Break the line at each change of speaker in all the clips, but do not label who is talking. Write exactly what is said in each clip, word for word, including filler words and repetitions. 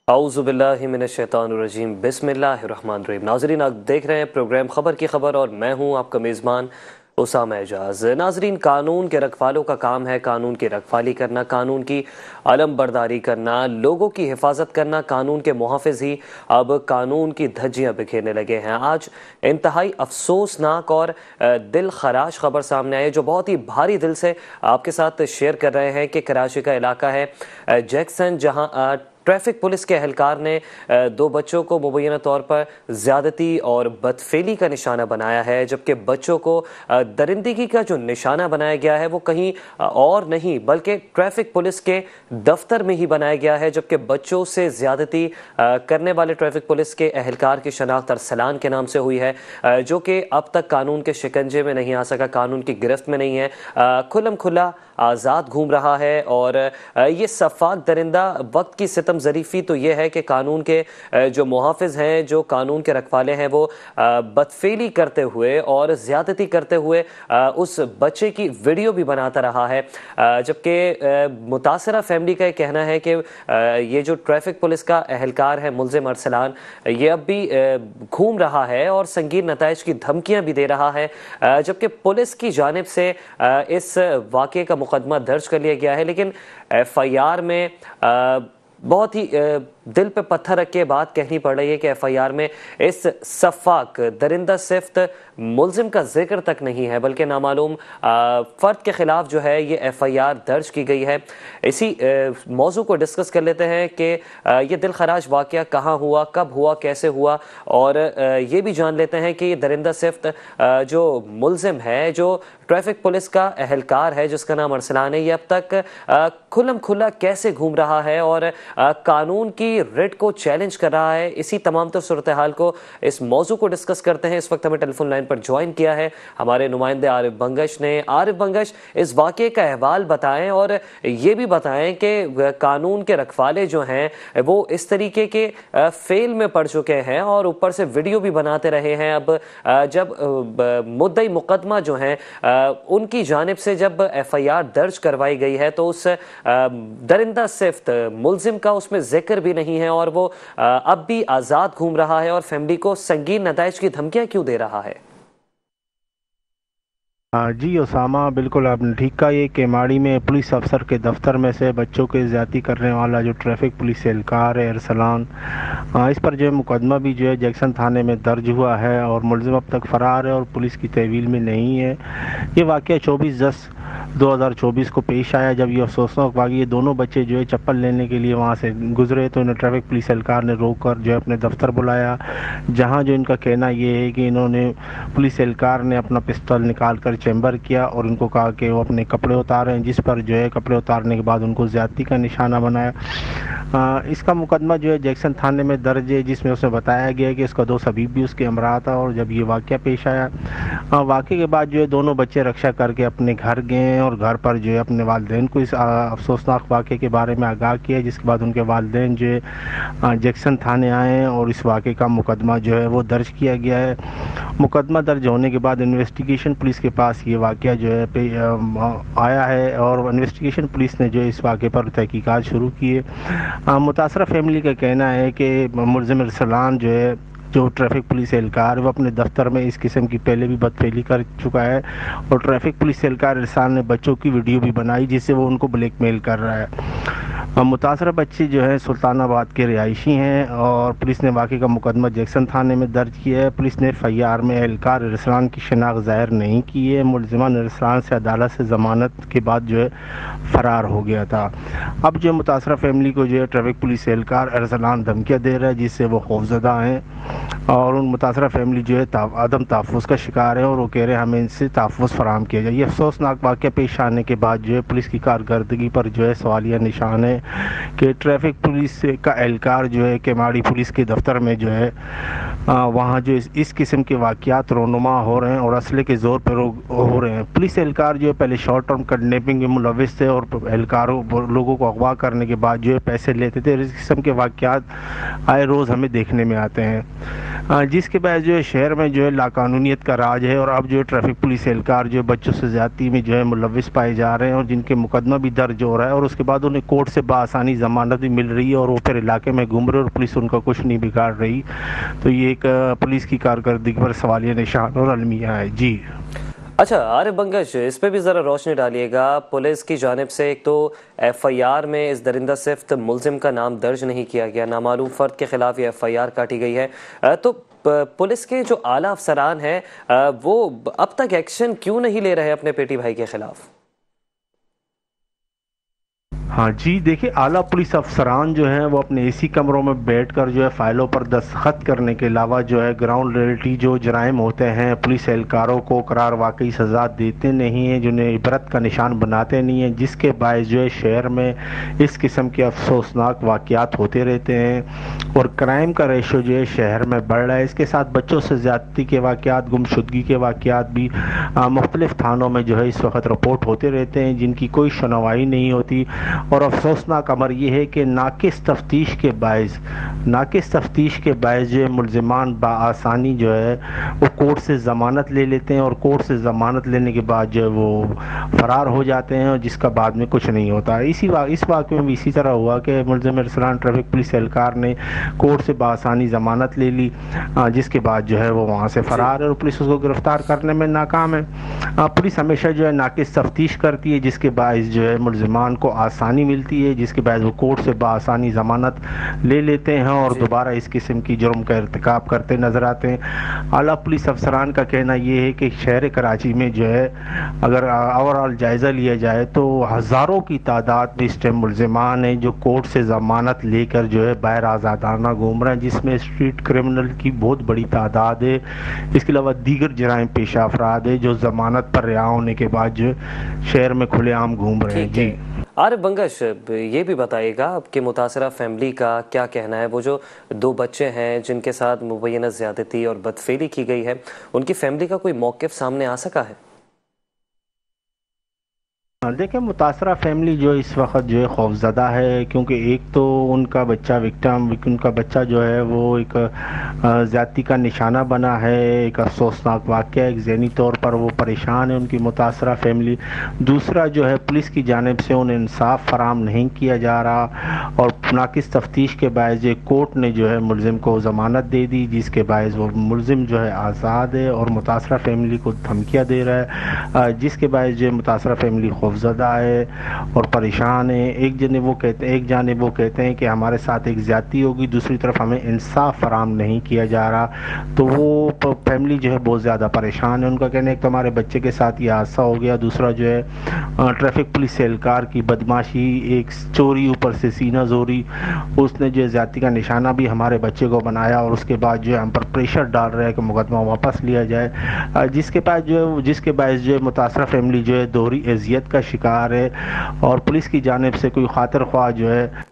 औज़ुबिल्लाहिमिनश्शैतानिर्रजीम बिस्मिल्लाहिर्रहमानिर्रहीम। नाज़रीन, आप देख रहे हैं प्रोग्राम खबर की खबर और मैं हूं आपका मेज़बान उसामा एजाज। नाज़रीन, कानून के रखवालों का काम है कानून की रखवाली करना, कानून की अलम बरदारी करना, लोगों की हिफाजत करना। कानून के मुहाफ़िज़ ही अब कानून की धज्जियाँ बिखेरने लगे हैं। आज इंतहाई अफसोसनाक और दिल खराश खबर सामने आई जो बहुत ही भारी दिल से आपके साथ शेयर कर रहे हैं कि कराची का इलाका है जैक्सन, जहाँ ट्रैफिक पुलिस के एहलकार ने दो बच्चों को मुबैना तौर पर ज़्यादती और बदफेली का निशाना बनाया है, जबकि बच्चों को दरिंदगी का जो निशाना बनाया गया है वो कहीं और नहीं बल्कि ट्रैफिक पुलिस के दफ्तर में ही बनाया गया है। जबकि बच्चों से ज़्यादती करने वाले ट्रैफिक पुलिस के एहलकार की शनाख्त अरसलान के नाम से हुई है, जो कि अब तक कानून के शिकंजे में नहीं आ सका, कानून की गिरफ्त में नहीं है, खुल्लम खुल्ला आज़ाद घूम रहा है। और ये सफ़ाक दरिंदा वक्त की सितम ज़रीफ़ी तो ये है कि कानून के जो मुहाफ़िज़ हैं, जो कानून के रखवाले हैं, वो बदफेली करते हुए और ज़्यादती करते हुए उस बच्चे की वीडियो भी बनाता रहा है। जबकि मुतासरा फैमिली का कहना है कि ये जो ट्रैफिक पुलिस का एहलकार है मुल्ज़िम अरसलान, ये अब भी घूम रहा है और संगीन नताइज की धमकियाँ भी दे रहा है। जबकि पुलिस की जानिब से इस वाक़े का मुकदमा दर्ज कर लिया गया है, लेकिन एफ आई आर में आ, बहुत ही दिल पे पत्थर रख के बात कहनी पड़ रही है कि एफ आई आर में इस सफ़ाक दरिंदा सिफ्त मुल्ज़िम का जिक्र तक नहीं है, बल्कि नामालूम फ़र्द के ख़िलाफ़ जो है ये एफ आई आर दर्ज की गई है। इसी मौजू को डिस्कस कर लेते हैं कि ये दिल खराज वाक़या कहाँ हुआ, कब हुआ, कैसे हुआ, और ये भी जान लेते हैं कि ये दरिंदा सिफ्त जो मुल्ज़िम है, जो ट्रैफिक पुलिस का एहलकार है जिसका नाम अरसलान है, ये अब तक खुल्लम खुल्ला कैसे घूम रहा है और कानून की रेड को चैलेंज कर रहा है। इसी तमाम तो सूरत हाल को, इस मौजू को डिस्कस करते हैं। इस वक्त हमें टेलीफोन लाइन पर ज्वाइन किया है हमारे नुमाइंदे आरिफ बंगश ने। आरिफ बंगश, इस वाक़े का अहवाल बताएं और ये भी बताएं कि कानून के रखवाले जो हैं वो इस तरीके के फेल में पड़ चुके हैं और ऊपर से वीडियो भी बनाते रहे हैं। अब जब मुद्दई मुकदमा जो हैं उनकी जानिब से जब एफ आई आर दर्ज करवाई गई है तो उस दरिंदा सिफ्त मुल्ज़िम का उसमें जिक्र भी नहीं है और वो अब भी आज़ाद घूम रहा है और फैमिली को संगीन नताइज की धमकियां क्यों दे रहा है?
जी उसामा, बिल्कुल आपने ठीक कहा। ये केमाड़ी में पुलिस अफसर के दफ्तर में से बच्चों के ज़्यादती करने वाला जो ट्रैफिक पुलिस एहलकार है अरसलान, इस पर जो है मुकदमा भी जो है जैक्सन थाने में दर्ज हुआ है और मुल्ज़िम अब तक फ़रार है और पुलिस की तहवील में नहीं है। ये वाक़या चौबीस दस दो हज़ार चौबीस को पेश आया, जब ये अफसोसनाक वाक़या, ये दोनों बच्चे जो है चप्पल लेने के लिए वहाँ से गुजरे तो इन्हें ट्रैफिक पुलिस एहलकार ने रोक कर जो है अपने दफ्तर बुलाया, जहाँ जो इनका कहना ये है कि इन्होंने पुलिस एहलकार ने अपना पिस्तौल निकाल कर चैम्बर किया और उनको कहा कि वो अपने कपड़े उतारें, जिस पर जो है कपड़े उतारने के बाद उनको ज़्यादती का निशाना बनाया। आ, इसका मुकदमा जो है जैक्सन थाने में दर्ज है, जिसमें उसे बताया गया कि इसका दोस्त हबीब भी उसके हमरा था। और जब ये वाक़या पेश आया, वाक़े के बाद जो है दोनों बच्चे रक्षा करके अपने घर गए और घर पर जो है अपने वालिदैन को इस अफसोसनाक वाक़े के बारे में आगाह किया, जिसके बाद उनके वालिदैन जो है जैक्सन थाने आए और इस वाक़े का मुकदमा जो है वो दर्ज किया गया है। मुकदमा दर्ज होने के बाद इन्वेस्टिगेशन पुलिस के पास ये वाक़या जो है पे आया है और इन्वेस्टिगेशन पुलिस ने जो है इस वाक़े पर तहकीकात शुरू की है। मुतासरा फैमिली का कहना है कि मुल्ज़िम अरसलान जो है, जो ट्रैफिक पुलिस एहलकार, वो अपने दफ्तर में इस किस्म की पहले भी बदफेली कर चुका है और ट्रैफिक पुलिस एहलकार अरसलान ने बच्चों की वीडियो भी बनाई जिससे वो उनको ब्लैकमेल कर रहा है। मुतासरा बच्चे जो है सुल्तानाबाद के रिहायशी हैं और पुलिस ने वाक़े का मुकदमा जैक्सन थाने में दर्ज किया है। पुलिस ने एफ आई आर में एहलकार अरसलान की शनाख्त ज़ाहिर नहीं की है। मुल्ज़िमान अरसलान से अदालत से ज़मानत के बाद जो है फ़रार हो गया था। अब जो मुतासरा फैमिली को जो है ट्रैफिक पुलिस एहलकार अरसलान धमकियाँ दे रहा है, जिससे वो खौफज़दा हैं और उन मुतासरा फैमिली जो है अदम तहफ़्फ़ुज़ का शिकार है और वो कह रहे हैं हमें इनसे तहफ़्फ़ुज़ फराहम किया जाए। ये अफसोसनाक वाक़या पेश आने के बाद जो है पुलिस की कारकर्दगी पर जो है सवालिया निशान है कि ट्रैफिक पुलिस का एहलकार जो है केमाड़ी पुलिस के दफ्तर में जो है वहाँ जो इस, इस किस्म के वाक़यात रोनुमा हो रहे हैं और असले के ज़ोर पर हो रहे हैं। पुलिस एहलकार जो है पहले शॉर्ट टर्म किडनैपिंग में मुलविस थे और एहलकारों लोगों को अगवा करने के बाद जो है पैसे लेते थे। इस किस्म के वाक़यात आए रोज़ हमें देखने में आते हैं। अ, जिसके बाद जो है शहर में जो है लाकानूनियत का राज है और अब जो है ट्रैफिक पुलिस एहलकार जो बच्चों से ज़्यादती में जो है मुलविस पाए जा रहे हैं और जिनके मुकदमा भी दर्ज हो रहा है और उसके बाद उन्हें कोर्ट से बासानी ज़मानत भी मिल रही है और वो फिर इलाके में घूम रहे और पुलिस उनका कुछ नहीं बिगाड़ रही। तो ये एक अ, पुलिस की कारकर्दगी पर सवालिया निशान और अलमिया है। जी
अच्छा आरिफ बंगश, इस पे भी ज़रा रोशनी डालिएगा। पुलिस की जानिब से एक तो एफ आई आर में इस दरिंदा सिफ्त मुलजिम का नाम दर्ज नहीं किया गया, नामालूम फ़र्द के खिलाफ ये एफ आई आर काटी गई है। अ, तो प- पुलिस के जो आला अफसरान हैं अ, वो अब तक एक्शन क्यों नहीं ले रहे अपने पेटी भाई के खिलाफ?
हाँ जी, देखिए आला पुलिस अफसरान जो हैं वो अपने एसी कमरों में बैठकर जो है फाइलों पर दस्तखत करने के अलावा जो है ग्राउंड रियलिटी जो जराइम होते हैं पुलिस एहलकारों को करार वाकई सज़ा देते नहीं हैं, जिन्हें इबरत का निशान बनाते नहीं हैं, जिसके बायस जो है शहर में इस किस्म के अफसोसनाक वाक़यात होते रहते हैं और क्राइम का रेशो जो है शहर में बढ़ रहा है। इसके साथ बच्चों से ज़्यादती के वाक़यात, गुमशुदगी के वाक़यात भी मुख्तलिफ़ थानों में जो है इस वक्त रिपोर्ट होते रहते हैं, जिनकी कोई सुनवाई नहीं होती। और अफसोसनाक अमर यह है कि नाकिस तफ्तीश के बायस नाकिस तफ्तीश के बायस जो है मुलजिमान बआसानी जो है वो कोर्ट से ज़मानत ले लेते हैं और कोर्ट से ज़मानत लेने के बाद जो है वो फ़रार हो जाते हैं और जिसका बाद में कुछ नहीं होता। इसी वा, इस वाक़े में भी इसी तरह हुआ कि मुलजिम अरसलान ट्रैफिक पुलिस एहलकार ने कोर्ट से बआसानी ज़मानत ले ली, जिसके बाद जो है वो वहाँ से फ़रार है और पुलिस उसको गिरफ़्तार करने में नाकाम है। पुलिस हमेशा जो है नाकिस तफ्तीश करती है, जिसके बायस जो है मुलजिमान को आसानी मिलती है, जिसके बाद वो कोर्ट से बासानी ज़मानत ले लेते हैं और दोबारा इस किस्म की जुर्म का इर्तिकाब करते नज़र आते हैं। आला पुलिस अफसरान का कहना ये है कि शहर कराची में जो है अगर ओवरऑल जायज़ा लिया जाए तो हज़ारों की तादाद में इस टाइम मुलजिमान हैं जो कोर्ट से ज़मानत लेकर जो है बाहर आज़ादाना घूम रहे हैं, जिसमें स्ट्रीट क्रिमिनल की बहुत बड़ी तादाद है। इसके अलावा दीगर जराइम पेशा अफराद है जो ज़मानत पर रिहा होने के बाद जो शहर में खुलेआम घूम रहे हैं। जी
आरिफ बंगश, ये भी बताइएगा आपके मुतासरा फैमिली का क्या कहना है? वो जो दो बच्चे हैं जिनके साथ मुबैना ज़्यादती और बदफेली की गई है, उनकी फैमिली का कोई मौक़िफ़ सामने आ सका है?
देखिए मुतासरा फैमिली जो इस वक्त जो है खौफज़दा है, क्योंकि एक तो उनका बच्चा विक्टिम उनका बच्चा जो है वो एक ज़्यादती का निशाना बना है, एक अफसोसनाक वाक़या, एक ज़हनी तौर पर वो परेशान है उनकी मुतासरा फैमिली। दूसरा जो है पुलिस की जानिब से उन्हें इंसाफ फराम नहीं किया जा रहा और नाकिस तफ्तीश के बायस कोर्ट ने जो है मुलजिम को ज़मानत दे दी, जिसके बायस वो मुलजिम जो है आज़ाद है और मुतासरा फैमिली को धमकियाँ दे रहा है, जिसके बायस जो है मुतासरा फैमिली खौफज़दा है और परेशान है। एक जने वो कहते हैं एक जाने वो कहते हैं कि हमारे साथ एक ज़्यादती होगी, दूसरी तरफ हमें इंसाफ फराम नहीं किया जा रहा, तो वो फैमिली जो है बहुत ज़्यादा परेशान है। उनका कहना है कि हमारे बच्चे के साथ ये हादसा हो गया, दूसरा जो है ट्रैफिक पुलिस एहलकार की बदमाशी, एक चोरी ऊपर से सीना जोरी, उसने जो है ज़्यादती का निशाना भी हमारे बच्चे को बनाया और उसके बाद जो है हम पर प्रेशर डाल रहा है कि मुकदमा वापस लिया जाए, जिसके बाद जो है जिसके बायस जो है मुतासरा फैमिली जो है दोहरी अजियत का शिकार है और पुलिस की जानिब से कोई खातिर ख्वाह जो है।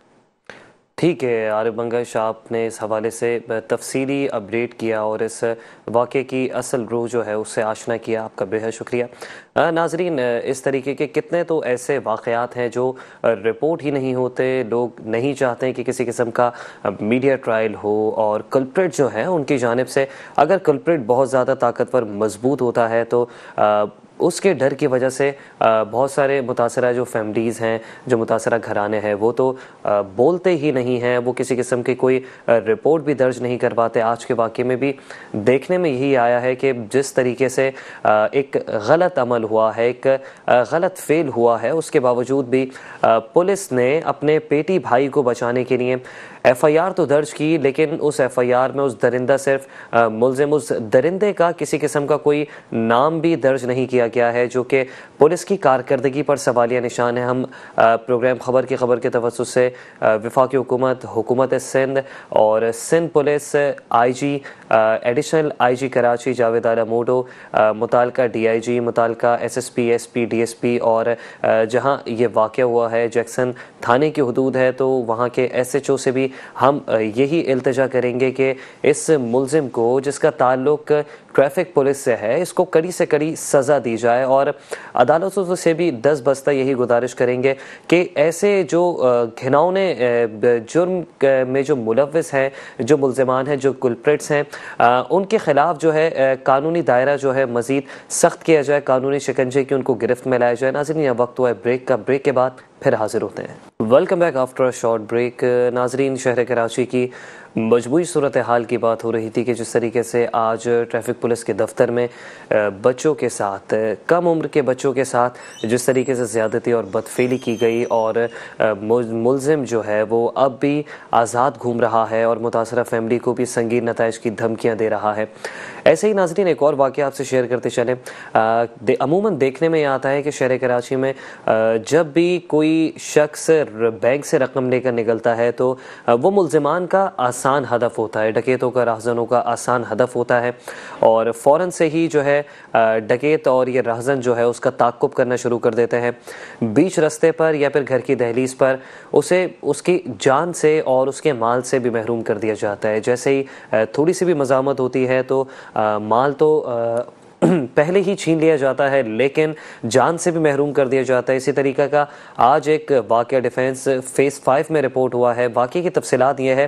ठीक है आरिफ बंगश, आपने इस हवाले से तफसीली अपडेट किया और इस वाक़े की असल रूह जो है उससे आशना किया, आपका बेहद शुक्रिया। नाजरीन, इस तरीके के कितने तो ऐसे वाक़यात हैं जो रिपोर्ट ही नहीं होते, लोग नहीं चाहते हैं कि किसी किस्म का मीडिया ट्रायल हो और कल्प्रिट जो है उनकी जानिब से, अगर कल्प्रिट बहुत ज़्यादा ताकतवर मजबूत होता है तो आ, उसके डर की वजह से बहुत सारे मुतासरा जो फैमिलीज़ हैं, जो मुतासरा घराने हैं, वो तो बोलते ही नहीं हैं, वो किसी किस्म की कोई रिपोर्ट भी दर्ज नहीं करवाते। आज के वाक़े में भी देखने में यही आया है कि जिस तरीके से एक गलत अमल हुआ है, एक गलत फेल हुआ है, उसके बावजूद भी पुलिस ने अपने पेटी भाई को बचाने के लिए एफ आई आर तो दर्ज की, लेकिन उस एफ आई आर में उस दरिंदा सिर्फ मुलजिम उस दरिंदे का किसी किस्म का कोई नाम भी दर्ज नहीं किया गया है, जो कि पुलिस की कारकर्दगी पर सवालिया निशान है। हम प्रोग्राम खबर की खबर के तवज्जुह से वफाकी हुकूमत, हुकूमत सिंध और Sindh police I G, additional I G Karachi Javed Alam Odho, मुतालका डी आई जी, मुतालका S S P, S P, D S P और जहाँ ये वाक़या हुआ है जैक्सन थाने की हदूद है, तो वहाँ के एस एच ओ से भी हम यही इल्तिजा करेंगे कि इस मुलजिम को, जिसका ताल्लुक ट्रैफिक पुलिस से है, इसको कड़ी से कड़ी सज़ा दी जाए और अदालतों से भी दस बस्ता यही गुजारिश करेंगे कि ऐसे जो घिनौने जुर्म में जो मुलव्विस हैं, जो मुल्ज़िमान हैं, जो कुलप्रिट्स हैं, उनके ख़िलाफ़ जो है कानूनी दायरा जो है मज़ीद सख्त किया जाए, कानूनी शिकंजे की उनको गिरफ्त में लाया जाए। नाज़रीन, यह वक्त हुआ है ब्रेक का, ब्रेक के बाद फिर हाजिर होते हैं। Welcome back after a short break. नाज़रीन, शहर कराची की मजबूरी सूरत हाल की बात हो रही थी कि जिस तरीके से आज ट्रैफिक पुलिस के दफ्तर में बच्चों के साथ, कम उम्र के बच्चों के साथ जिस तरीके से ज़्यादती और बदफेली की गई और मुलजिम जो है वो अब भी आज़ाद घूम रहा है और मुतासरा फैमिली को भी संगीन नताइज की धमकियाँ दे रहा है। ऐसे ही नाज़रीन, एक और वाक़या आपसे शेयर करते चलें। दे, अमूमन देखने में आता है कि शहर कराची में जब भी कोई शख्स बैंक से रकम लेकर निकलता है तो वो मुल्ज़िमान का आसान हदफ होता है, डकैतों का, राहज़नों का आसान हदफ होता है और फ़ौरन से ही जो है डकैत और ये राहज़न जो है उसका ताक़ुब करना शुरू कर देते हैं। बीच रास्ते पर या फिर घर की दहलीज़ पर उसे उसकी जान से और उसके माल से भी महरूम कर दिया जाता है। जैसे ही थोड़ी सी भी मज़ामत होती है तो आ, माल तो आ, पहले ही छीन लिया जाता है, लेकिन जान से भी महरूम कर दिया जाता है। इसी तरीक़े का आज एक वाक़या डिफेंस फेज़ फाइव में रिपोर्ट हुआ है। वाक़ये की तफसीलात ये है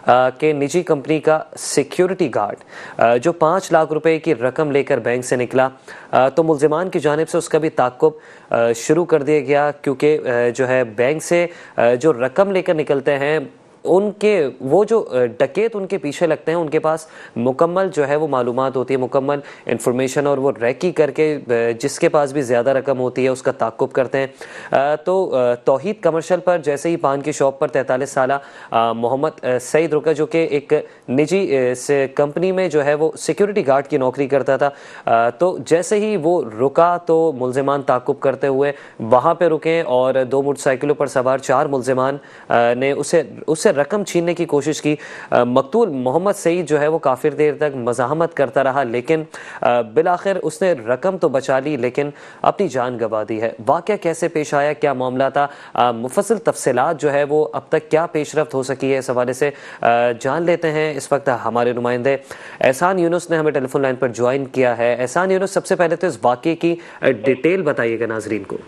कि निजी कंपनी का सिक्योरिटी गार्ड जो पाँच लाख रुपए की रकम लेकर बैंक से निकला तो मुल्ज़िमान की जानिब से उसका भी ताक़ुब शुरू कर दिया गया, क्योंकि जो है बैंक से जो रकम लेकर निकलते हैं उनके वो जो डकैत उनके पीछे लगते हैं उनके पास मुकम्मल जो है वो मालूमात होती है, मुकम्मल इंफॉर्मेशन, और वो रैकी करके जिसके पास भी ज़्यादा रकम होती है उसका ताक़ुब करते हैं। तो तौहीद कमर्शियल पर जैसे ही पान की शॉप पर तैंतालीस साला मोहम्मद सईद रुका, जो कि एक निजी कंपनी में जो है वो सिक्योरिटी गार्ड की नौकरी करता था, तो जैसे ही वो रुका तो मुल्ज़िमान ताक़ुब करते हुए वहाँ पर रुके और दो मोटरसाइकिलों पर सवार चार मुल्ज़िमान ने उसे उससे रकम छीनने की कोशिश की। मकतूल मोहम्मद सईद जो है वो काफ़ी देर तक मज़ाहमत करता रहा, लेकिन बिलाखिर उसने रकम तो बचा ली लेकिन अपनी जान गंवा दी है। वाक़या कैसे पेश आया, क्या मामला था, मुफस्सिल तफसीलात जो है वो अब तक क्या पेशरफ्त हो सकी है, इस हवाले से जान लेते हैं। इस वक्त हमारे नुमाइंदे एहसान यूनुस ने हमें टेलीफोन लाइन पर ज्वाइन किया है। एहसान यूनुस, सबसे पहले तो इस वाक़ये की डिटेल बताइएगा नाजरीन को।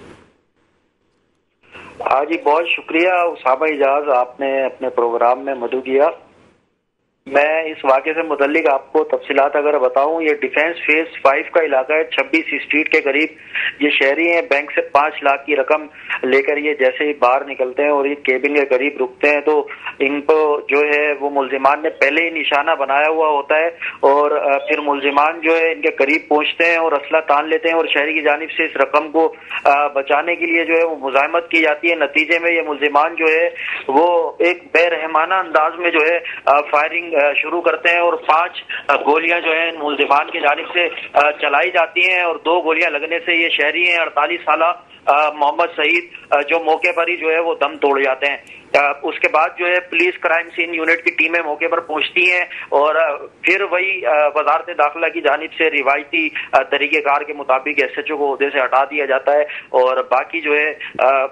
हाँ जी, बहुत शुक्रिया उसामा इजाज, आपने अपने प्रोग्राम में मदद किया। मैं इस वाक़े से मुतल्लिक आपको तफसीलात अगर बताऊं, ये डिफेंस फेज फाइव का इलाका है, छब्बीस स्ट्रीट के करीब ये शहरी हैं। बैंक से पाँच लाख की रकम लेकर ये जैसे ही बाहर निकलते हैं और ये केबिन के करीब रुकते हैं तो इनको जो है वो मुल्जिमान ने पहले ही निशाना बनाया हुआ होता है और फिर मुल्जिमान जो है इनके करीब पहुंचते हैं और असला तान लेते हैं और शहरी की जानिब से इस रकम को बचाने के लिए जो है वो मुजाहिमत की जाती है। नतीजे में ये मुल्जिमान जो है वो एक बेरहमाना अंदाज में जो है फायरिंग शुरू करते हैं और पांच गोलियां जो है मुल्जिमान की जानिब से चलाई जाती हैं और दो गोलियां लगने से ये शहरी हैं अड़तालीस साला मोहम्मद सईद जो मौके पर ही जो है वो दम तोड़ जाते हैं। उसके बाद जो है पुलिस क्राइम सीन यूनिट की टीमें मौके पर पहुंचती हैं और फिर वही वजारत दाखिला की जानिब से रिवायती तरीक़ेकार के मुताबिक एस एच ओ को ओहदे से हटा दिया जाता है और बाकी जो है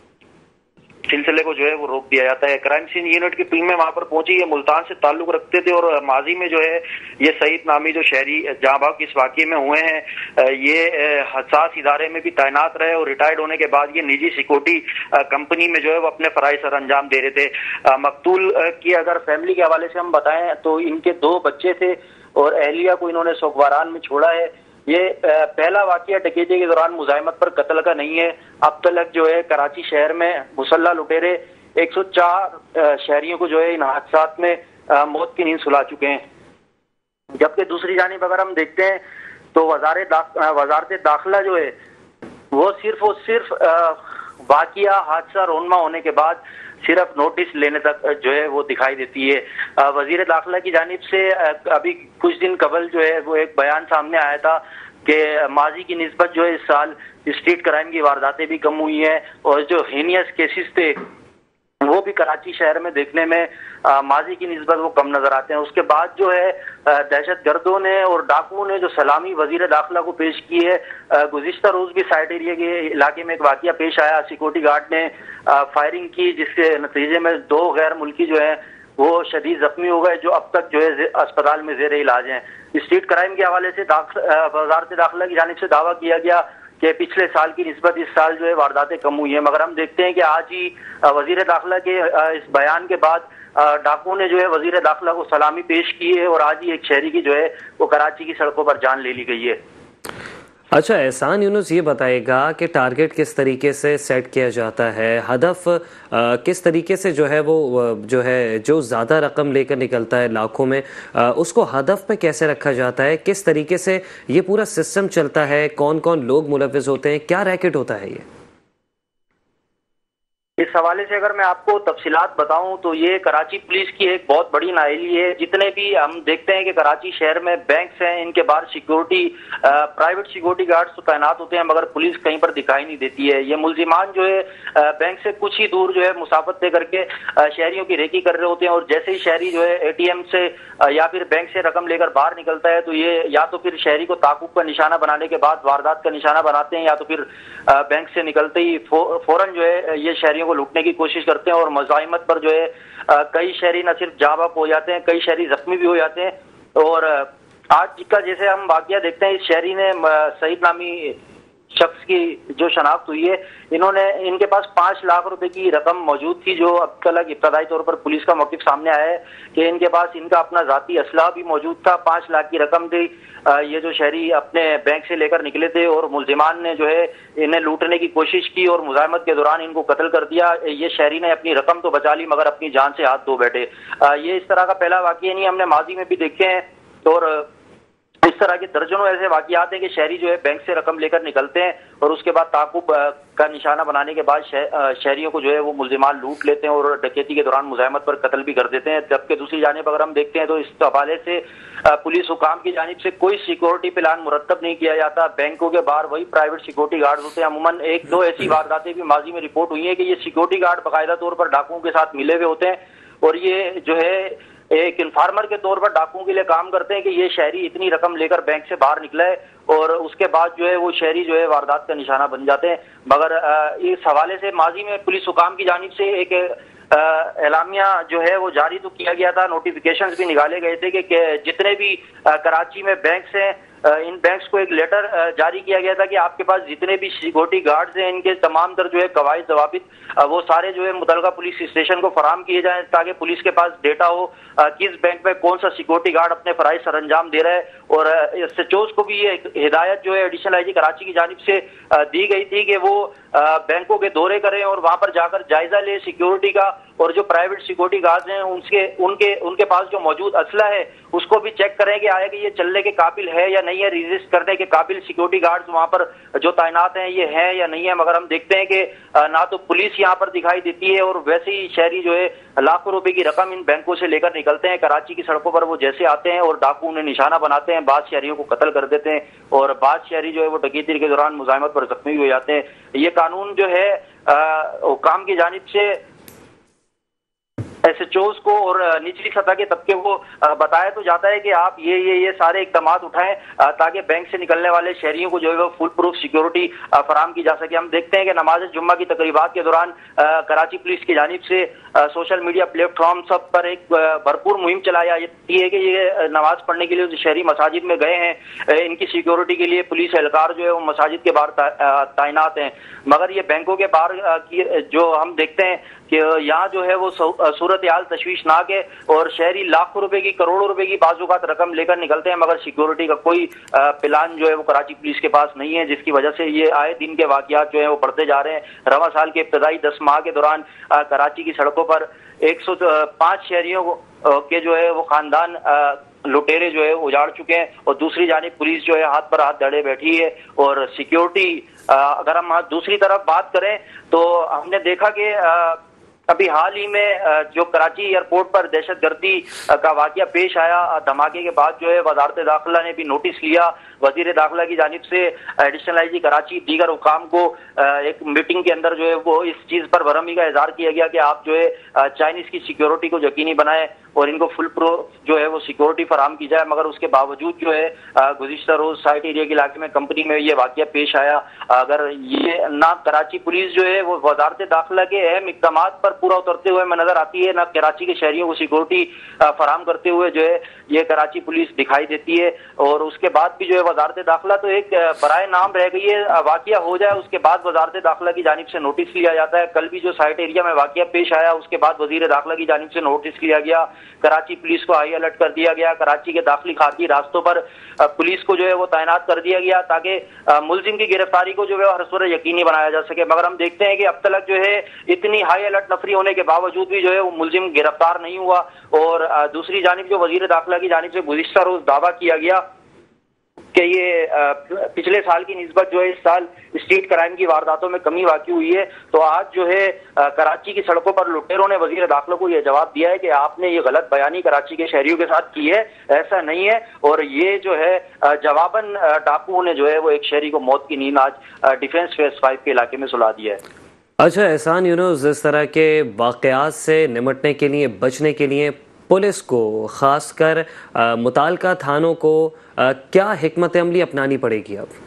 सिलसिले को जो है वो रोक दिया जाता है। क्राइम सीन यूनिट की टीमें वहां पर पहुंची, ये मुल्तान से ताल्लुक रखते थे और माजी में जो है ये सईद नामी जो शहरी जहां बाग इस वाक़े में हुए हैं ये हसास इदारे में भी तैनात रहे और रिटायर्ड होने के बाद ये निजी सिक्योरिटी कंपनी में जो है वो अपने फराइज सर अंजाम दे रहे थे। मकतूल की अगर फैमिली के हवाले से हम बताएं तो इनके दो बच्चे थे और अहलिया को इन्होंने सोगवारान में छोड़ा है। ये पहला वाक़या डकैती के दौरान मुजाहिमत पर कत्ल का नहीं है। अब तक जो है कराची शहर में मुसल्ला लुटेरे एक सौ चार शहरियों को जो है इन हादसात में मौत की नींद सुला चुके हैं। जबकि दूसरी जानिब अगर हम देखते हैं तो वजारत दा, वजारत दाखिला जो है वो सिर्फ और सिर्फ वाक़या हादसा रोनमा होने के बाद सिर्फ नोटिस लेने तक जो है वो दिखाई देती है। वजीर दाखिला की जानिब से अभी कुछ दिन कबल जो है वो एक बयान सामने आया था कि माजी की निस्बत जो है इस साल स्ट्रीट क्राइम की वारदातें भी कम हुई हैं और जो हीनियस केसेस थे वो भी कराची शहर में देखने में आ, माजी की निस्बत वो कम नजर आते हैं। उसके बाद जो है दहशत गर्दों ने और डाकुओं ने जो सलामी वजीर दाखिला को पेश की है, गुज़िश्ता रोज भी साइड एरिया के इलाके में एक वाकया पेश आया, सिक्योरिटी गार्ड ने आ, फायरिंग की जिसके नतीजे में दो गैर मुल्की जो है वो शदीद जख्मी हो गए, जो अब तक जो है अस्पताल में जेर इलाज हैं। स्ट्रीट क्राइम के हवाले से वजारत दाखिला की जानिब से दावा किया गया कि पिछले साल की निस्बत इस साल जो है वारदातें कम हुई है, मगर हम देखते हैं कि आज ही वजीर दाखिला के इस बयान के बाद डाकुओं ने जो है वजीर दाखिला को सलामी पेश की है और आज ही एक शहरी की जो है वो कराची की सड़कों पर जान ले ली गई है।
अच्छा, एहसान यूनुस ये बताएगा कि टारगेट किस तरीके से सेट किया जाता है, हदफ आ, किस तरीके से जो है वो जो है जो ज़्यादा रकम लेकर निकलता है लाखों में, आ, उसको हदफ पे कैसे रखा जाता है, किस तरीके से ये पूरा सिस्टम चलता है, कौन कौन लोग मुलव्विस होते हैं, क्या रैकेट होता है ये?
इस हवाले से अगर मैं आपको तफसीलात बताऊं तो ये कराची पुलिस की एक बहुत बड़ी नाअहली है। जितने भी हम देखते हैं कि कराची शहर में बैंक्स हैं, इनके बाहर सिक्योरिटी प्राइवेट सिक्योरिटी गार्ड्स तो तैनात होते हैं, मगर पुलिस कहीं पर दिखाई नहीं देती है। ये मुल्जिमान जो है बैंक से कुछ ही दूर जो है मुसाफत तय करके शहरियों की रेकी कर रहे होते हैं, और जैसे ही शहरी जो है एटीएम से या फिर बैंक से रकम लेकर बाहर निकलता है तो ये या तो फिर शहरी को ताकुब का निशाना बनाने के बाद वारदात का निशाना बनाते हैं, या तो फिर बैंक से निकलते ही फौरन जो है ये शहरियों को लूटने की कोशिश करते हैं। और मुजाहिमत पर जो है कई शहरी न सिर्फ जाबाक हो जाते हैं, कई शहरी जख्मी भी हो जाते हैं। और आज का जैसे हम वाकया देखते हैं, इस शहरी ने सईद नामी शख्स की जो शनाख्त हुई है, इन्होंने इनके पास पांच लाख रुपए की रकम मौजूद थी, जो अब तक इब्तदाई तौर पर पुलिस का मौक़िफ़ सामने आया है कि इनके पास इनका अपना जाती असला भी मौजूद था। पांच लाख की रकम थी, ये जो शहरी अपने बैंक से लेकर निकले थे, और मुल्जिमान ने जो है इन्हें लूटने की कोशिश की और मुजाहिमत के दौरान इनको कत्ल कर दिया। ये शहरी ने अपनी रकम तो बचा ली मगर अपनी जान से हाथ धो बैठे। ये इस तरह का पहला वाकया नहीं, हमने माजी में भी देखे हैं, और इस तरह के दर्जनों ऐसे वाकयात हैं कि शहरी जो है बैंक से रकम लेकर निकलते हैं और उसके बाद ताकुब का निशाना बनाने के बाद शहरियों को जो है वो मुल्जिमान लूट लेते हैं और डकैती के दौरान मुजाहिमत पर कत्ल भी कर देते हैं। जबकि दूसरी जानिब अगर हम देखते हैं तो इस हवाले से पुलिस हुकाम की जानिब से कोई सिक्योरिटी प्लान मुरतब नहीं किया जाता। बैंकों के बाहर वही प्राइवेट सिक्योरिटी गार्ड होते हैं। अमूमन एक दो ऐसी वारदातें भी माजी में रिपोर्ट हुई है कि ये सिक्योरिटी गार्ड बाकायदा तौर पर डाकुओं के साथ मिले हुए होते हैं, और ये जो है एक इन्फॉर्मर के तौर पर डाकुओं के लिए काम करते हैं कि ये शहरी इतनी रकम लेकर बैंक से बाहर निकला है, और उसके बाद जो है वो शहरी जो है वारदात का निशाना बन जाते हैं। मगर इस हवाले से माजी में पुलिस हुकाम की जानिब से एक एलामिया जो है वो जारी तो किया गया था, नोटिफिकेशंस भी निकाले गए थे कि जितने भी कराची में बैंक्स हैं, इन बैंक्स को एक लेटर जारी किया गया था कि आपके पास जितने भी सिक्योरिटी गार्ड्स हैं, इनके तमाम तर जो है कवायद जवाबित वो सारे जो है मुतलका पुलिस स्टेशन को फराहम किए जाएं, ताकि पुलिस के पास डेटा हो किस बैंक में कौन सा सिक्योरिटी गार्ड अपने फराइज सर अंजाम दे रहा है। और एसएचओज को भी ये हिदायत जो है एडिशनल आईजी कराची की जानिब से दी गई थी कि वो बैंकों के दौरे करें और वहां पर जाकर जायजा ले सिक्योरिटी का, और जो प्राइवेट सिक्योरिटी गार्ड्स हैं उनके उनके उनके पास जो मौजूद असला है उसको भी चेक करें कि आया कि ये चलने के काबिल है या नहीं है, रजिस्ट करने के काबिल सिक्योरिटी गार्ड्स वहां पर जो तैनात हैं ये है या नहीं है। मगर हम देखते हैं कि ना तो पुलिस यहाँ पर दिखाई देती है, और वैसे ही शहरी जो है लाखों रुपए की रकम इन बैंकों से लेकर निकलते हैं। कराची की सड़कों पर वो जैसे आते हैं और डाकू उन्हें निशाना बनाते हैं, बाद शहरियों को कत्ल कर देते हैं, और बाद शहरी जो है वो डकैती के दौरान मुजाहिमत पर जख्मी हो जाते हैं। ये कानून जो है हुकाम की जानिब से एसएचओज को और निचली सतह के तबके को बताया तो जाता है कि आप ये ये ये सारे इकदाम उठाएं ताकि बैंक से निकलने वाले शहरियों को जो है वो फुल प्रूफ सिक्योरिटी फराहम की जा सके। हम देखते हैं कि नमाज जुम्मा की तकरीबात के दौरान कराची पुलिस की जानिब से सोशल मीडिया प्लेटफॉर्म सब पर एक भरपूर मुहिम चलाया जाती है कि ये नमाज पढ़ने के लिए जो शहरी मसाजिद में गए हैं, इनकी सिक्योरिटी के लिए पुलिस एहलकार जो है वो मसाजिद के बाहर तैनात हैं। मगर ये बैंकों के बाहर की जो हम देखते हैं कि यहाँ जो है वो सूरत हाल तशवीशनाक है, और शहरी लाखों रुपए की करोड़ों रुपए की बाजुकात रकम लेकर निकलते हैं, मगर सिक्योरिटी का कोई प्लान जो है वो कराची पुलिस के पास नहीं है, जिसकी वजह से ये आए दिन के वाकयात जो है वो बढ़ते जा रहे हैं। रवा साल के इब्तदाई दस माह के दौरान कराची की सड़कों पर एक सौ पांच शहरियों के जो है वो खानदान लुटेरे जो है उजाड़ चुके हैं, और दूसरी जानिब पुलिस जो है हाथ पर हाथ धड़े बैठी है। और सिक्योरिटी अगर हम दूसरी तरफ बात करें तो हमने देखा कि अभी हाल ही में जो कराची एयरपोर्ट पर दहशतगर्दी का वाकया पेश आया, धमाके के बाद जो है वजारत दाखिला ने भी नोटिस लिया वजीर दाखिला की जानिब से एडिशनल आई जी कराची दीगर हुकाम को एक मीटिंग के अंदर जो है वो इस चीज पर भरमी का इजहार किया गया कि आप जो है चाइनीज की सिक्योरिटी को यकीनी बनाए और इनको फुल प्रूफ जो है वो सिक्योरिटी फराम की जाए। मगर उसके बावजूद जो है गुज़िश्ता रोज साइट एरिया के इलाके में कंपनी में ये वाकया पेश आया। अगर ये ना कराची पुलिस जो है वो वजारत दाखिला के अहम इक़दाम पर पूरा उतरते हुए में नजर आती है, ना कराची के शहरियों को सिक्योरिटी फराम करते हुए जो है ये कराची पुलिस दिखाई देती है। और उसके बाद भी जो है वजारत दाखिला तो एक बराए नाम रह गई है, वाकया हो जाए उसके बाद वजारत दाखिला की जानिब से नोटिस लिया जाता है। कल भी जो साइट एरिया में वाकया पेश आया उसके बाद वजीर दाखिला की जानिब से नोटिस लिया गया, कराची पुलिस को हाई अलर्ट कर दिया गया, कराची के दाखिली खारजी रास्तों पर पुलिस को जो है वो तैनात कर दिया गया ताकि मुलजिम की गिरफ्तारी को जो है हर सूरत यकीनी बनाया जा सके। मगर हम देखते हैं कि अब तक जो है इतनी हाई अलर्ट नफरी होने के बावजूद भी जो है वो मुलजिम गिरफ्तार नहीं हुआ। और दूसरी जानिब जो वजीर दाखिला की जानिब से गुज़िश्ता रोज दावा किया गया कि ये पिछले साल की निस्बत जो है इस साल स्ट्रीट क्राइम की वारदातों में कमी वाक़ई हुई है, तो आज जो है कराची की सड़कों पर लुटेरों ने वजीर दाखिला को यह जवाब दिया है कि आपने ये गलत बयानी कराची के शहरियों के साथ की है, ऐसा नहीं है। और ये जो है जवाबन डाकुओं ने जो है वो एक शहरी को मौत की नींद आज डिफेंस फेज फाइव के इलाके में सुला दिया है।
अच्छा एहसान यूनुस, इस तरह के वाक़यात से निमटने के लिए, बचने के लिए पुलिस को खासकर मुताल्लिका थानों को आ, क्या हिकमत अमली अपनानी पड़ेगी अब?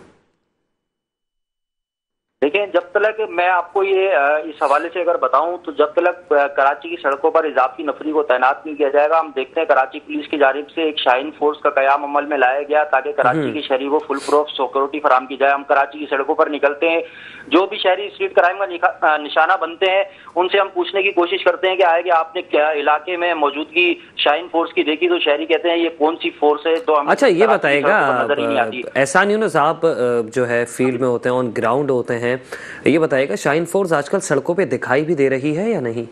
देखिए, जब तक मैं आपको ये इस हवाले से अगर बताऊं तो जब तक कराची की सड़कों पर इजाफी नफरी को तैनात नहीं किया जाएगा, हम देखते हैं कराची पुलिस की जानिब से एक शाहीन फोर्स का कयाम अमल में लाया गया ताकि कराची के शहरी को फुल प्रूफ सिक्योरिटी फराम की जाए। हम कराची की सड़कों पर निकलते हैं, जो भी शहरी स्ट्रीट क्राइम का निशाना बनते हैं उनसे हम पूछने की कोशिश करते हैं कि आए कि आपने क्या इलाके में मौजूदगी शाहीन फोर्स की देखी, तो शहरी कहते हैं ये कौन सी फोर्स है। तो हम
अच्छा ये बताएगा एहसान यूनुस, आप जो है फील्ड में होते हैं, ऑन ग्राउंड होते हैं, ये बताएगा शाहीन फोर्स आजकल सड़कों पे दिखाई भी दे रही है या नहीं?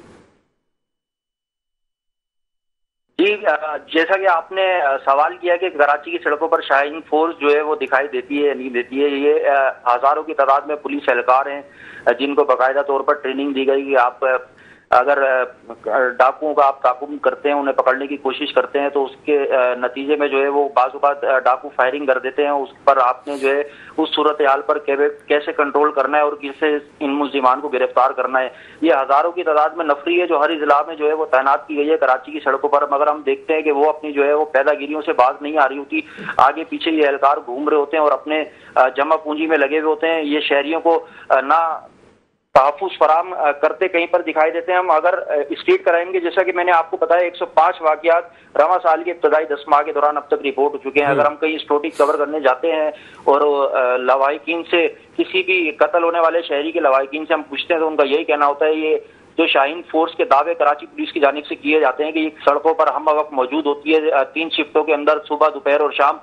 जी, जैसा कि आपने सवाल किया कि कराची की सड़कों पर शाहीन फोर्स जो है वो दिखाई देती है नहीं देती है, ये हजारों की तादाद में पुलिस एहलकार हैं जिनको बाकायदा तौर पर ट्रेनिंग दी गई कि आप अगर डाकुओं का आप ताकुम करते हैं, उन्हें पकड़ने की कोशिश करते हैं तो उसके नतीजे में जो है वो बाज़-ओ-बात डाकू फायरिंग कर देते हैं। उस पर आपने जो है उस सूरत हाल पर कैसे कंट्रोल करना है और किससे इन मुल्जिमान को गिरफ्तार करना है, ये हजारों की तादाद में नफरी है जो हर जिला में जो है वो तैनात की गई है कराची की सड़कों पर। मगर हम देखते हैं कि वो अपनी जो है वो पैदागिरियों से बाज नहीं आ रही होती, आगे पीछे ये एहलकार घूम रहे होते हैं और अपने जमा पूंजी में लगे हुए होते हैं। ये शहरियों को ना तहफ़्फ़ुज़ फराम करते कहीं पर दिखाई देते हैं। हम अगर स्ट्रीट क्राइम के, जैसा कि मैंने आपको बताया, एक सौ पाँच वाक़यात रवां साल के इब्तदाई दस माह के दौरान अब तक रिपोर्ट हो चुके हैं। अगर हम कहीं स्टोरी कवर करने जाते हैं और लवाहिकीन से, किसी भी कत्ल होने वाले शहरी के लवाहिकीन से हम पूछते हैं तो उनका यही कहना होता है, ये जो शाहीन फोर्स के दावे कराची पुलिस की जानिब से किए जाते हैं कि ये सड़कों पर हम वक्त मौजूद होती है तीन शिफ्टों के अंदर, सुबह, दोपहर और शाम,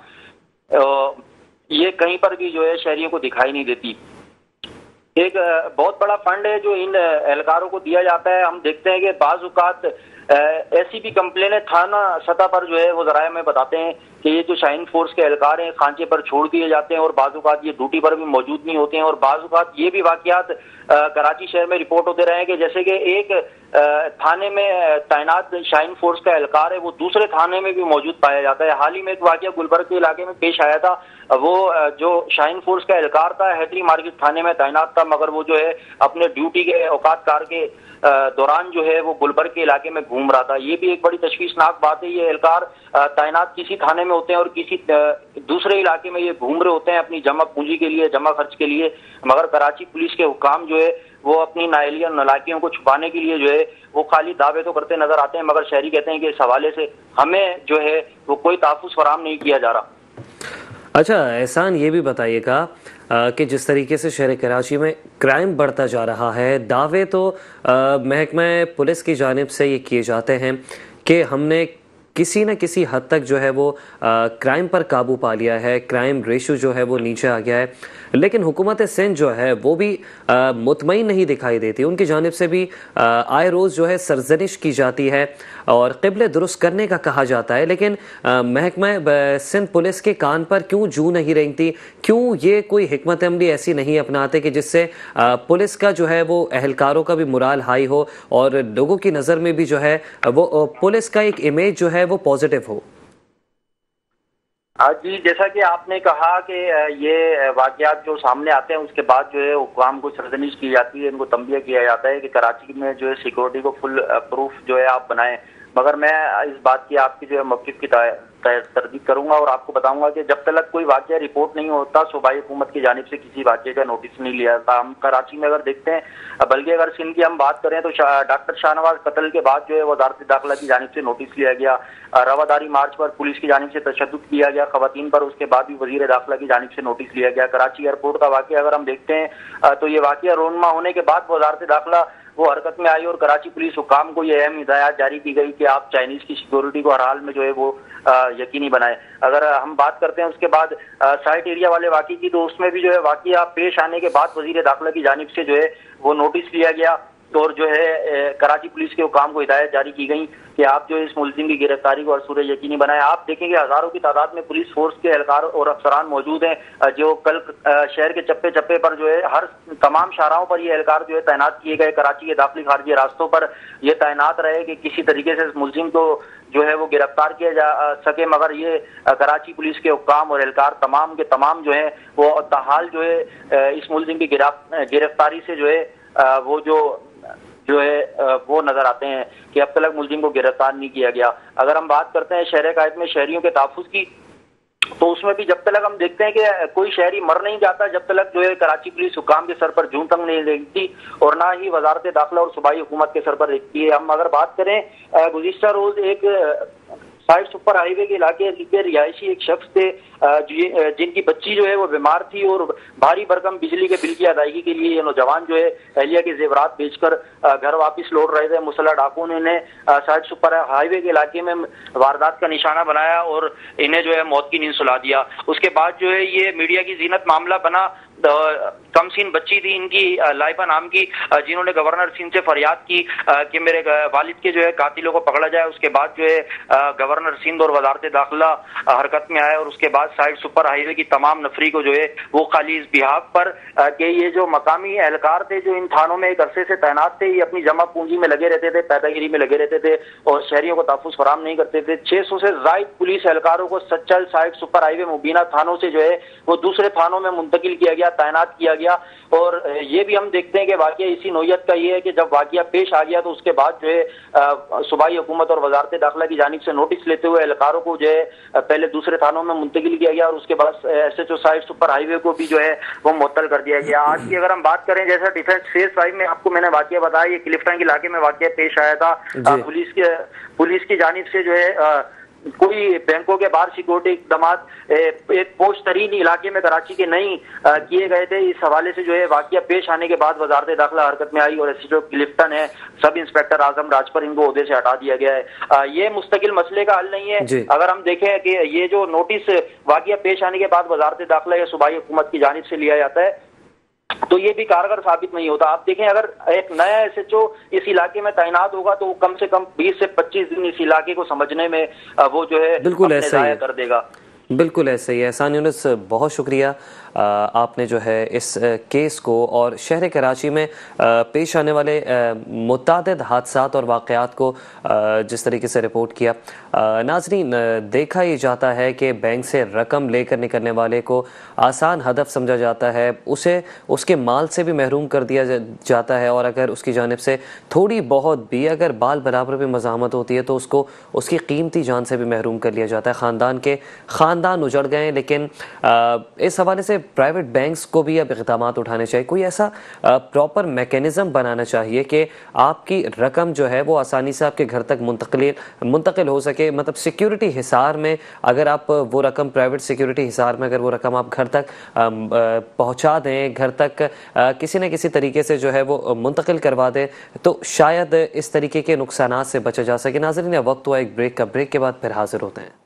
ये कहीं पर भी जो है शहरियों को दिखाई नहीं देती। एक बहुत बड़ा फंड है जो इन एहलकारों को दिया जाता है। हम देखते हैं कि बाज़ औक़ात ऐसी भी कंप्लेनें थाना सतह पर जो है वो ज़राए में बताते हैं कि ये जो शाहीन फोर्स के एहलकार हैं खांचे पर छोड़ दिए जाते हैं और बाज़ औक़ात ये ड्यूटी पर भी मौजूद नहीं होते हैं। और बाज़ औक़ात ये भी वाक़यात कराची शहर में रिपोर्ट होते रहे हैं कि जैसे कि एक थाने में तैनात शाहीन फोर्स का एहलकार है वो दूसरे थाने में भी मौजूद पाया जाता है। हाल ही में एक वाक़या गुलबर्ग के इलाके में पेश आया था, वो जो शाहीन फोर्स का एहलकार था हैदरी मार्केट थाने में तैनात था, मगर वो जो है अपने ड्यूटी के औकात कार के दौरान जो है वो गुलबर्ग के इलाके में घूम रहा था। ये भी एक बड़ी तशवीशनाक बात है। ये एहलकार तैनात किसी थाने में होते हैं और किसी दूसरे इलाके में ये घूम रहे होते हैं अपनी जमा पूंजी के लिए, जमा खर्च के लिए, मगर कराची पुलिस के हुकाम जो है वो अपनी नाअहलियों नालायकियों को छुपाने के लिए जो है वो खाली दावे तो करते नजर आते हैं, मगर शहरी कहते हैं कि इस हवाले से हमें जो है वो कोई तहफ़्फ़ुज़ फराम नहीं किया जा रहा।
अच्छा एहसान, ये भी बताइएगा कि जिस तरीके से शहर कराची में क्राइम बढ़ता जा रहा है, दावे तो महकमा पुलिस की जानिब से ये किए जाते हैं कि हमने किसी न किसी हद तक जो है वो आ, क्राइम पर काबू पा लिया है, क्राइम रेशो जो है वो नीचे आ गया है, लेकिन हुकूमत सिंध जो है वो भी मुतमईन नहीं दिखाई देती। उनकी जानिब से भी आ, आए रोज़ जो है सरजनिश की जाती है और क़िबले दुरुस्त करने का कहा जाता है, लेकिन महकमा सिंध पुलिस के कान पर क्यों जू नहीं रेंगती? क्यों ये कोई हिकमत अमली ऐसी नहीं अपनाते कि जिससे पुलिस का जो है वो एहलकारों का भी मुराल हाई हो और लोगों की नज़र में भी जो है वो पुलिस का एक इमेज जो है वो पॉजिटिव हो?
आज जी, जैसा कि आपने कहा कि ये वाकयात जो सामने आते हैं उसके बाद जो है हुक्काम को सरजनिश की जाती है, इनको तंबिया किया जाता है कि कराची में जो है सिक्योरिटी को फुल प्रूफ जो है आप बनाएं। मगर मैं इस बात की आपकी जो है मौक़िफ़ की तरदीद करूंगा और आपको बताऊंगा कि जब तक कोई वाकया रिपोर्ट नहीं होता सूबाई हुकूमत की जानिब से किसी वाकये का नोटिस नहीं लिया जाता। हम कराची में अगर देखते हैं, बल्कि अगर सिंध की हम बात करें तो डॉक्टर शाहनवाज कत्ल के बाद जो है वजारत दाखिला की जानिब से नोटिस लिया गया, रवादारी मार्च पर पुलिस की जानिब से तशद्दुद किया गया खवातीन पर, उसके बाद भी वजीर दाखिला की जानिब से नोटिस लिया गया। कराची एयरपोर्ट का वाकया अगर हम देखते हैं तो ये वाकया रोनमा होने के बाद वजारत दाखिला वो हरकत में आई और कराची पुलिस हुकाम को ये अहम हिदायत जारी की गई कि आप चाइनीज की सिक्योरिटी को हर हाल में जो है वो यकीनी बनाए। अगर हम बात करते हैं उसके बाद साइट एरिया वाले वाकई की, तो उसमें भी जो है वाकया पेश आने के बाद वजीर दाखिला की जानिब से जो है वो नोटिस लिया गया और जो है कराची पुलिस के हुकाम को हिदायत जारी की गई कि आप जो इस मुलजिम की गिरफ्तारी को हर सूरत यकीनी बनाए। आप देखेंगे हजारों की तादाद में पुलिस फोर्स के एहलकार और अफसरान मौजूद हैं जो कल शहर के चप्पे चप्पे पर जो है हर तमाम शाहराहों पर ये एहलकार जो है तैनात किए गए। कराची के दाखिली खारजी रास्तों पर ये तैनात रहे कि किसी तरीके से इस मुलजिम को जो है वो गिरफ्तार किया जा सके। मगर ये कराची पुलिस के हुक्काम और एहलकार तमाम के तमाम जो है वो ताहाल जो है इस मुलजिम की गिरफ्तारी से जो है वो जो जो है वो नजर आते हैं कि अब तक मुलजिम को गिरफ्तार नहीं किया गया। अगर हम बात करते हैं शहर कायद में शहरियों के तहफ़्फ़ुज़ की, तो उसमें भी जब तक हम देखते हैं कि कोई शहरी मर नहीं जाता जब तक जो है कराची पुलिस हुकाम के सर पर जूं तंग नहीं देखती और ना ही वजारत दाखिला और सूबाई हुकूमत के सर पर देखती है। हम अगर बात करें गुज़िश्ता रोज एक साइड सुपर हाईवे के इलाके के रिहायशी एक शख्स थे जिनकी बच्ची जो है वो बीमार थी और भारी भरकम बिजली के बिल की अदायगी के लिए ये नौजवान जो है अहलिया के जेवरात बेचकर घर वापस लौट रहे थे। मुसल्लह डाकुओं ने इन्हें साइड सुपर हाईवे के इलाके में वारदात का निशाना बनाया और इन्हें जो है मौत की नींद सुला दिया। उसके बाद जो है ये मीडिया की जीनत मामला बना। कमसीन बच्ची थी इनकी लाइबा नाम की, जिन्होंने गवर्नर सिंध से फरियाद की कि मेरे वालिद के जो है कातिलों को पकड़ा जाए। उसके बाद जो है गवर्नर सिंध और वजारत दाखिला हरकत में आए और उसके बाद साइड सुपर हाईवे की तमाम नफरी को जो है वो खाली इस बिहाफ पर कि ये जो मकामी एहलकार थे जो इन थानों में एक अरसे से तैनात थे, ये अपनी जमा पूंजी में लगे रहते थे, पैदागिरी में लगे रहते थे और शहरियों को तहफ़्फ़ुज़ फराहम नहीं करते थे। छह सौ से जायद पुलिस एहलकारों को Sachal site super highway Mubina थानों से जो है वो दूसरे थानों में मुंतकिल किया गया, तैनात किया गया। और ये भी हम देखते हैं कि वाकया इसी नौयत का ये है कि जब वाकया पेश आ गया तो उसके बाद जो है सूबाई हुकूमत और वजारत दाखिला की जानिब से नोटिस लेते हुए एहलकारों को जो है पहले दूसरे थानों में मुंतकिल किया गया और उसके बाद S H O site super highway को भी जो है वो मुअत्तल कर दिया गया। आज की अगर हम बात करें, जैसा डिफेंस फेज फाइव में आपको मैंने वाकया बताया, ये क्लिफ्टन के इलाके में वाकया पेश आया था। पुलिस के पुलिस की जानिब से जो है कोई बैंकों के बाहर सिक्योरिटी इक़दामात एक पोश तरीन इलाके में कराची के नहीं किए गए थे। इस हवाले से जो है वाकया पेश आने के बाद वजारत दाखिला हरकत में आई और एस एच ओ क्लिफ्टन है सब इंस्पेक्टर आजम राजपर, इनको ओहदे से हटा दिया गया है। ये मुस्तकिल मसले का हल नहीं है। अगर हम देखें कि ये जो नोटिस वाकया पेश आने के बाद वजारत दाखिला या सूबाई हुकूमत की जानिब से लिया जाता है तो ये भी कारगर साबित नहीं होता। आप देखें, अगर एक नया एस एच ओ इस इलाके में तैनात होगा तो वो कम से कम बीस से पच्चीस दिन इस इलाके को समझने में वो जो है
बिल्कुल ऐसा ही
कर देगा।
बिल्कुल ऐसे ही है। एहसान यूनुस, बहुत शुक्रिया, आपने जो है इस केस को और शहर कराची में पेश आने वाले मुतादिद हादसात और वाक़यात को जिस तरीके से रिपोर्ट किया। नाज़रीन, देखा ही जाता है कि बैंक से रकम लेकर निकलने वाले को आसान हदफ समझा जाता है, उसे उसके माल से भी महरूम कर दिया जाता है और अगर उसकी जानिब से थोड़ी बहुत भी अगर बाल बराबर भी मज़ामत होती है तो उसको उसकी कीमती जान से भी महरूम कर लिया जाता है। ख़ानदान के ख़ानदान उजड़ गए, लेकिन इस हवाले से प्राइवेट बैंक्स को भी अब इक़दाम उठाने चाहिए। कोई ऐसा प्रॉपर मैकेनिज़्म बनाना चाहिए कि आपकी रकम जो है वो आसानी से आपके घर तक मुंतकिल मुंतकिल हो सके। मतलब सिक्योरिटी हिसार में अगर आप वो रकम प्राइवेट सिक्योरिटी हिसार में अगर वो रकम आप घर तक पहुंचा दें, घर तक किसी न किसी तरीके से जो है वो मुंतकिल करवा दें, तो शायद इस तरीके के नुकसानात से बचा जा सके। नाज़रीन, वक्त हुआ एक ब्रेक का, ब्रेक के बाद फिर हाजिर होते हैं।